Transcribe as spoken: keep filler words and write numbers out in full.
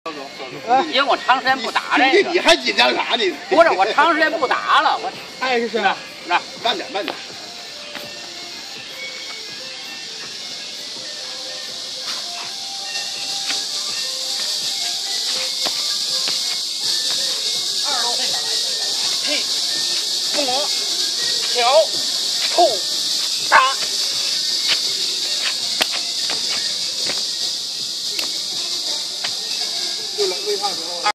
因为我长时间不打这个。 你还紧张啥呢？ 不是，我长时间不打了，我。 哎，是是。 那那慢点，慢点。 二十多岁小来，嘿，父母，小，兔，大。 对了，微胖时候。